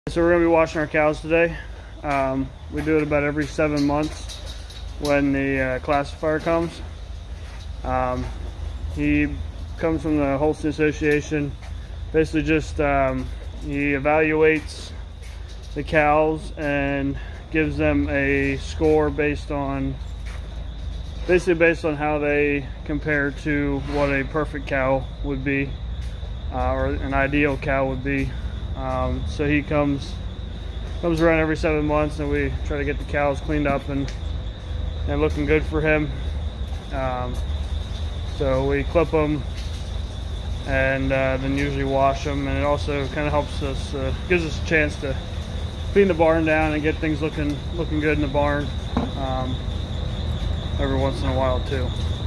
So we're going to be washing our cows today. We do it about every 7 months when the classifier comes. He comes from the Holstein Association. Basically just he evaluates the cows and gives them a score based on how they compare to what a perfect cow would be, or an ideal cow would be. So he comes around every 7 months, and we try to get the cows cleaned up and looking good for him. So we clip them and then usually wash them, and it also kind of helps us, gives us a chance to clean the barn down and get things looking good in the barn every once in a while too.